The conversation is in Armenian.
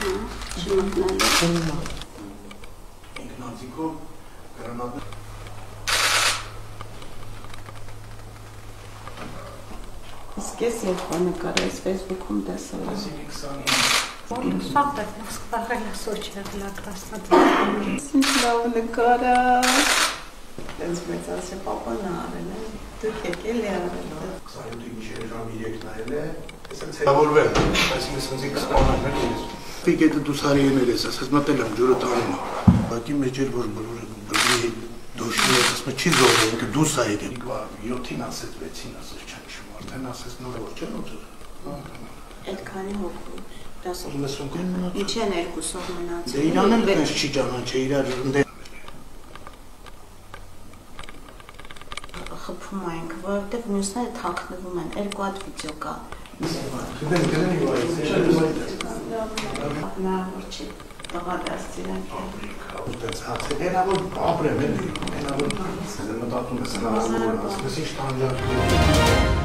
Չմտնելու։ Ինքնաձիգով գրանատներ։ Իսկ ես երբ նկարես Facebook-ում տեսել եմ։ Սաղ դեպ սպաղելա սոչեղլա կրասնած։ Ինչ լավ նկարա։ Դենց մեծ ասե պապան արել է։ Դուք եկել է արել։ 27-ի գիշերը ժամ 3 նայել է, այսպես հավորվել, այսինքն սենց սպանաններ ես։ Ֆիգետը դու սարիեներ ես, ասես մտել եմ ջուրը տանում։ Բակի մեջ էր որ բոլորը գրի դոշին ես, ասում չի զոհել, ինքը դու սա եկել։ 7-ին ասեց, 6-ին ասեց, չեմ հիշում, արդեն ասեց նոր որ չեն ուտել։ Այդքանի հոգու։ 90 մնաց։ Ինչ են երկուսով մնացել։ Դե իրան էլ դες չի ճանաչել, իրար ընդ խփում ենք, որովհետև մյուսները թաքնվում են, երկու հատ վիդեո կա։ Հնարավոր չի տղա դաստիրանք։ Այդպես հացել, հենավոր ապրեմ էլի, հենավոր մտածում ես հնարավոր ասես ինչ տանջակ։